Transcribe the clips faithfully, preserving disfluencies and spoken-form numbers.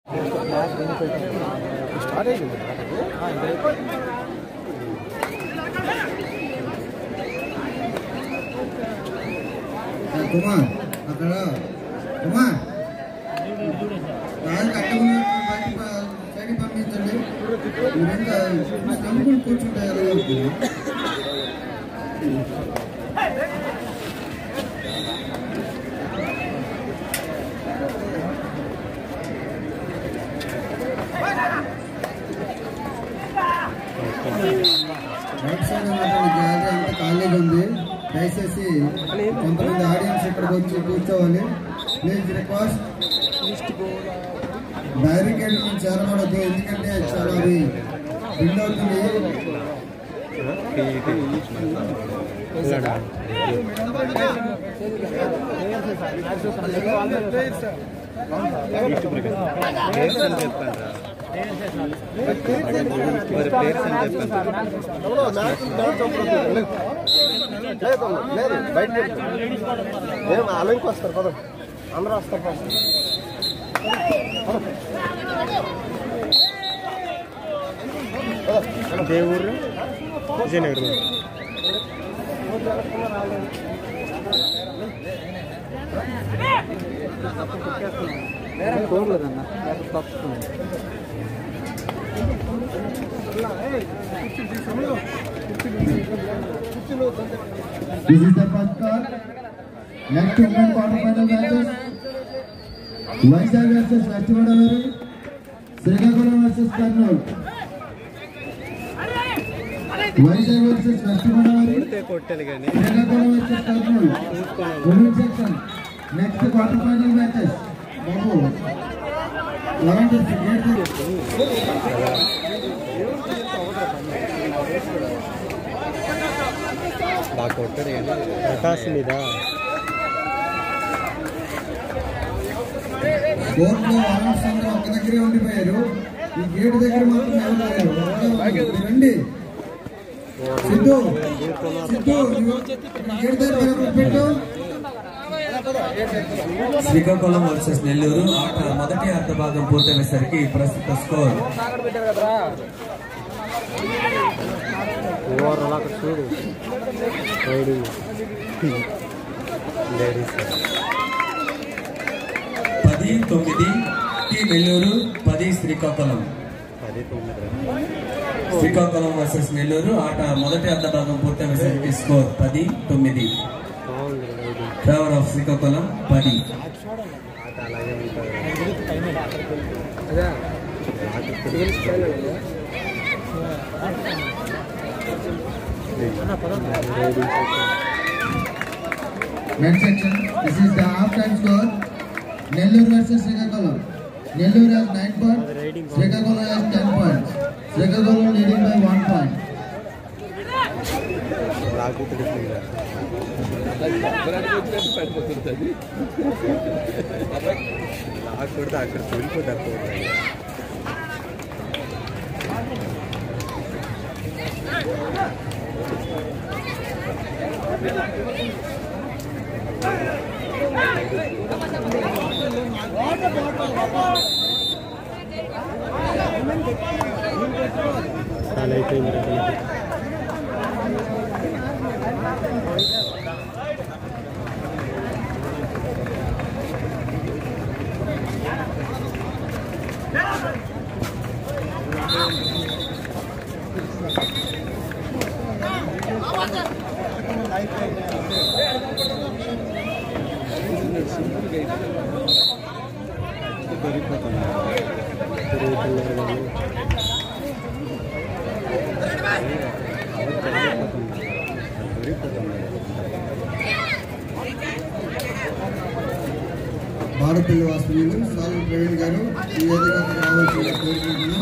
కుమార్ అక్కడ కుమార్ సైడ్ పంపించండి. స్తంభులు కూర్చుంటాయి ఎలా రైట్ సైడ్ గ్యాలరీ అంతా ఖాళీగా ఉంది. దయచేసి కొంతమంది ఆడియన్స్ ఇక్కడికి వచ్చి కూర్చోవాలి. ప్లీజ్ రిక్వెస్ట్ బ్యారికేడ్ నుంచి చేరబడద్దు, ఎందుకంటే చాలా అది బిల్డ్ అవుతుంది. అలాంటి వస్తారు పదం అందరూ వస్తారు. దేవుడు Vizianagaram కోరలేదన్న. This is the first card. Next to one quarter final matches. Vizag versus West Godavari, Srikakulam versus Kurnool. Vizag versus West Godavari, Srikakulam versus Kurnool. Women section. Next quarter final matches. Babu, eleven to eight. బాగా కొట్టాడు కానీ ప్రకాశం మీద కోర్టులో RMs అందరూ ఒక్క దగ్గరే ఉండిపోయారు. ఈ గేట్ దగ్గర మాత్రం ఎవరు లేరు. రండి సిద్ధు, సిద్ధు గేట్ దగ్గర పెట్టు. శ్రీకాకుళం వర్సెస్ నెల్లూరు ఆట మొదటి అర్ధ భాగం పూర్తయ్యేసరికి ప్రస్తుత స్కోర్ చూడు పది తొమ్మిది టీ నెల్లూరు, పది శ్రీకాకుళం. శ్రీకాకుళం వర్సెస్ నెల్లూరు ఆట మొదటి అర్ధ భాగం పూర్తయ్యేసరికి స్కోర్ పది తొమ్మిది ఫేవర్ ఆఫ్ శ్రీకాకుళం పది. Next section. This is the half-time score. Nellore versus Srikakulam. Nellore has nine points. Srikakulam has ten points. Srikakulam leading by one point. అక్కడ చూడిపోతారు. చాలా అయిపోయింది. భారతీయ వాస్తవ్యులు సాల్వ ప్రవీణ్ గారు ఈ వేదికకు రావాల్సిన కోరుకుంటున్నాం.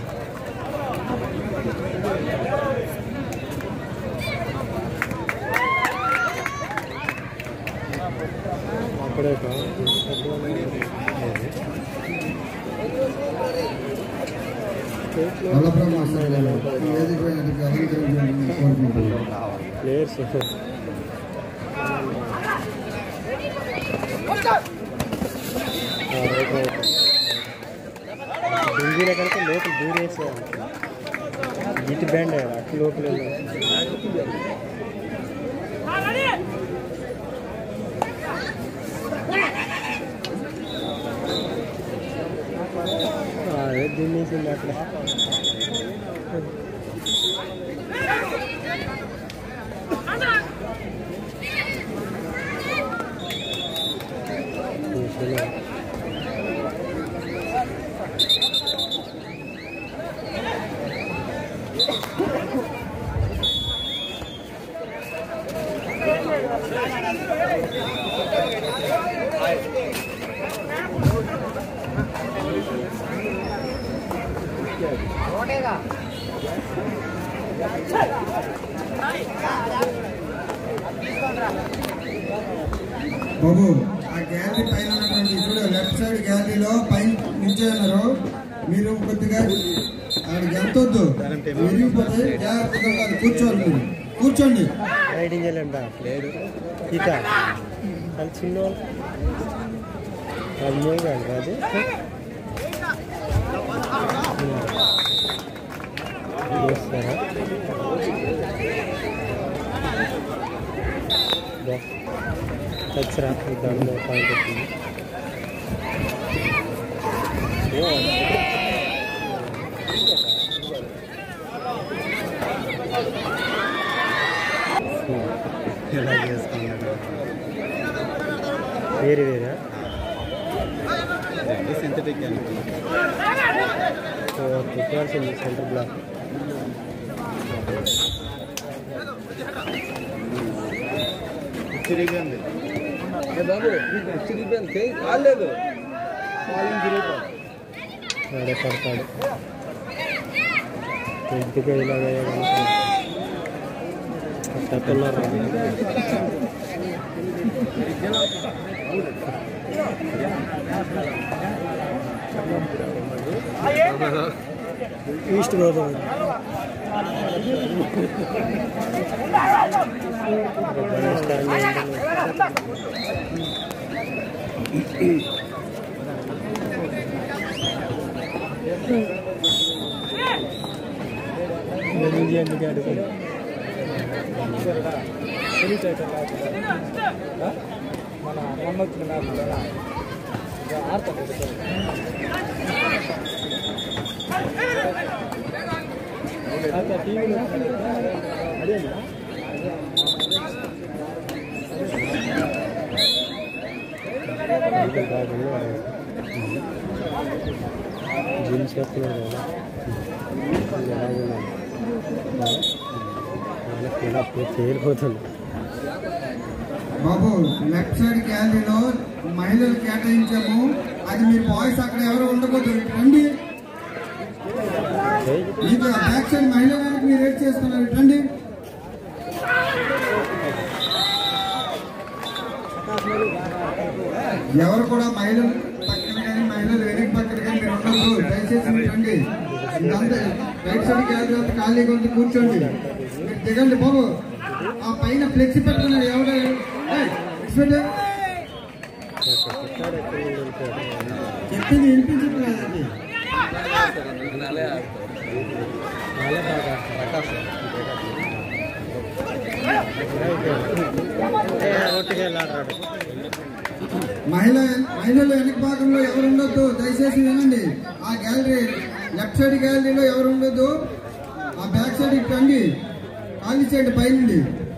మలప్రభ ఈ వేదిక అలంకరించాలని కోరుకుంటున్నాం. ప్లేయర్స్ డింగిన కంటే లోపల దూరేసే ఇటు బ్యాండ్ అటు లోపల అదే దున్నేసింది అక్కడ బాబు ఆ గ్యాలరీ పైన ఉన్నటువంటి చూడు లెఫ్ట్ సైడ్ గ్యాలరీలో పైన నిల్చోన్నారు మీరు కొద్దిగా అక్కడికి ఎంతొద్దు విరిగిపోతే జాగ్రత్తగా కాదు కూర్చోండి మీరు కూర్చోండి రైడింగ్ వెళ్ళండి లేదు ఇక అది చిన్న అది మోగాలి అది చేస్తారా కచ్చరా దాంట్లో పాయింట్ వచ్చింది ఎలా చేసుకున్నాడు వేరే వేరే సింథటిక్ పెట్టాల్సింది సెంటర్ బ్లాక్ తిరిగింది బాబు తిరిగిపోయింది కాలేదు ఆడే పడతాడు ఇంటికి ఇలాగ తక్కున్నారు ఈస్ట్ గోదావరి ఎందుకు అడుగు మన మొన్న వచ్చిన ఆడతాడు టీవీలో అదేనా జిమ్ చేస్తున్నాడు కదా చేరిపోతుంది బాబు లెఫ్ట్ సైడ్ గ్యాలరీలో మహిళలు కేటాయించాము అది మీరు బాయ్స్ అక్కడ ఎవరు ఉండకూడదు రండి మీకు బ్యాక్ సైడ్ మహిళలకు మీరు ఏడ్ చేస్తున్నారు రండి ఎవరు కూడా మహిళలు పక్కన కానీ మహిళలు వెనక పక్కన కానీ మీరు ఉండదు దయచేసి మీరు రండి రైట్ సైడ్ గ్యాలరీ అంతా ఖాళీగా ఉంది కూర్చోండి మీరు దిగండి బాబు ఆ పైన ఫ్లెక్సీ పెట్టుకున్నాడు ఎవరు చెప్పింది వినిపించట్లేదండి మహిళ మహిళలు వెనక భాగంలో ఎవరు ఉండొద్దు దయచేసి వినండి ఆ గ్యాలరీ లెఫ్ట్ సైడ్ గ్యాలరీలో ఎవరు ఉండొద్దు ఆ బ్యాక్ సైడ్ రండి ఖాళీ చేయండి పైనుండి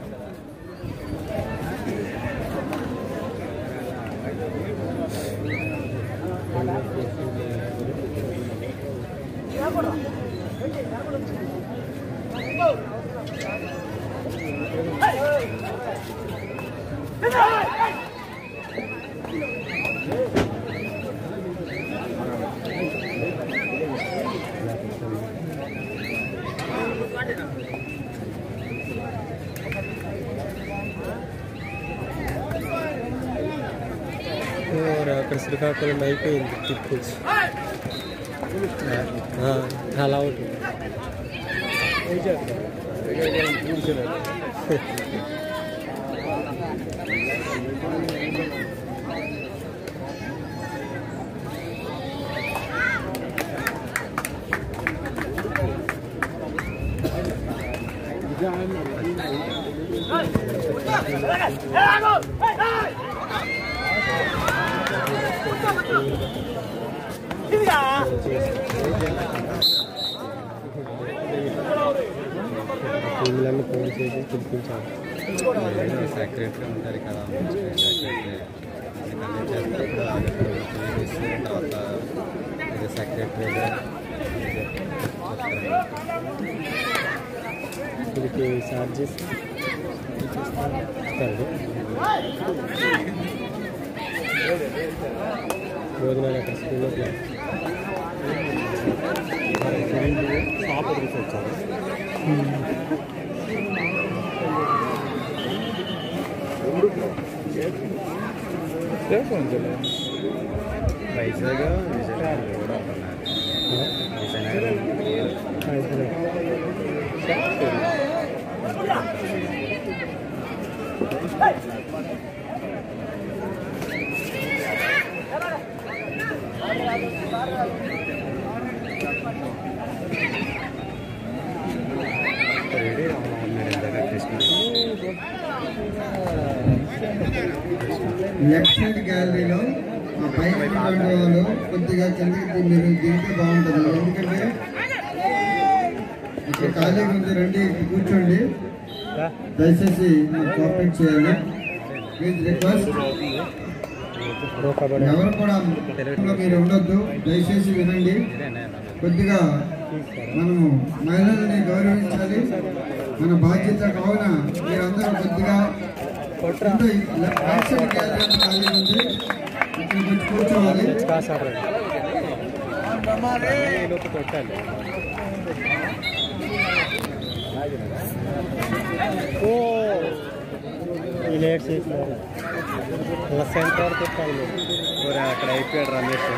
అక్కడ శ్రీకాకుళం అయిపోయింది తిప్పేసి అలా ఉంటుంది టీంలన్నీ ఫోన్ చేసి పిలిపించాలి. సెక్రటరీ ఉంటారు కదా, సెక్రటరీ తర్వాత సెక్రటరీ వీళ్ళకి ఛార్జెస్ ఇస్తారు. భోజనాలు అక్కడ స్కూల్లో షాప్ వదిలేసి వచ్చారు. వైజాగ్ విజయనగరం కూడా ఉన్నారు. విజయనగరం లెఫ్ట్ సైడ్ గ్యాలరీలో ఆ పైన వాళ్ళు కొద్దిగా కిందకి మీరు దిగితే బాగుంటుంది. ఎందుకంటే ఇక్కడ ఖాళీగా ఉంది, రండి కూర్చోండి. దయచేసి కోఆపరేట్ చేయాలి. Please request. ఎవరు కూడా మీరు ఉండొద్దు, దయచేసి వినండి. కొద్దిగా మనము మహిళలని గౌరవించాలి, మన బాధ్యత. కావున మీరందరూ కొద్దిగా లెఫ్ట్ సైడ్ గ్యాలరీ ఖాళీ ఉంది, ఇక్కడ కొంచెం కూర్చోవాలి. ఓ లేట్ చేసినారు. సెంటర్ వరకు పెట్టాలి. అక్కడ అయిపోయాడు రమేష్.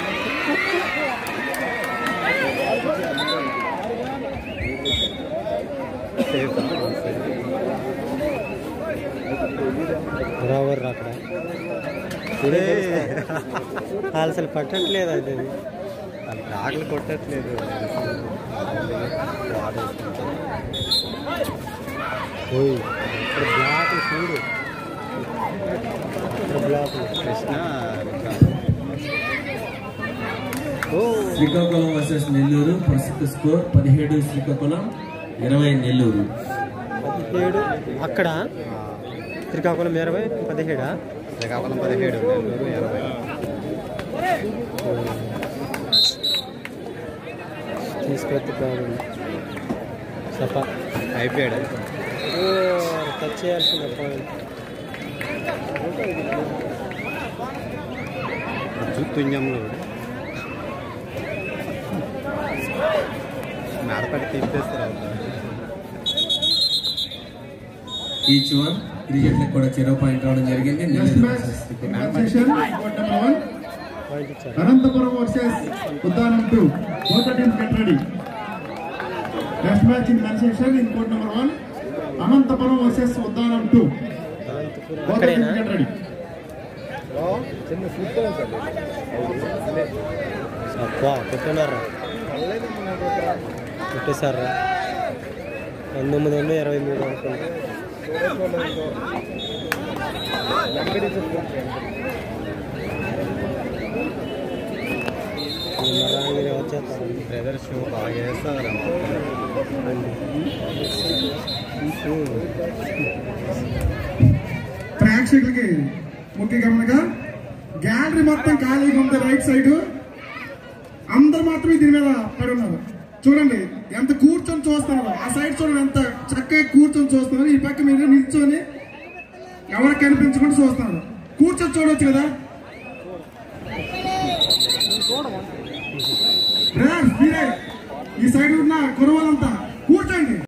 రావర్ అక్కడ అసలు పట్టట్లేదు. అది వాళ్ళకి ఆకలి కొట్టట్లేదు. ఇక్కడ బ్లాక్ చూడు, బ్లాక్ కృష్ణ శ్రీకాకుళం వర్సెస్ నెల్లూరు. ప్రస్తుత స్కోర్ పదిహేడు శ్రీకాకుళం, ఇరవై నెల్లూరు. పదిహేడు అక్కడ శ్రీకాకుళం ఇరవై, పదిహేడా? శ్రీకాకుళం పదిహేడు, నెల్లూరు ఇరవై. తీసుకొచ్చి ప్రాబ్లం సప అయిపోయాడు. టచ్ చేయాల్సిన పాయింట్. తుంజంలో మేడపడి తీసేస్తారు. ఈచ్ వన్ క్రికెట్లకు కూడా చెరో పాయింట్ రావడం జరిగింది. Anantapuram versus Uddanam two. Both the teams get ready. Next match in men's section in court number one. Anantapuram versus Uddanam two. Both the teams get ready. అబ్బా కొట్టున్నారా, కొట్టేశారా. పంతొమ్మిది వందల ఇరవై మూడు అనుకుంటా. వచ్చేస్తారు బ్రదర్స్ బాగా చేస్తారు. ప్రేక్షకులకి ముఖ్య గమనిక, గ్యాలరీ మొత్తం ఖాళీగా ఉంది. రైట్ సైడ్ అందరు మాత్రమే దీని మీద పడి ఉన్నారు. చూడండి ఎంత కూర్చొని చూస్తున్నారు. ఆ సైడ్ చూడండి ఎంత చక్కగా కూర్చొని చూస్తున్నారు. ఈ పక్క మీరు నిల్చొని ఎవరు కనిపించకుండా చూస్తున్నారు. కూర్చొని చూడవచ్చు కదా. ఈ సైడ్ ఉన్న కురవాలంతా కూర్చోండి.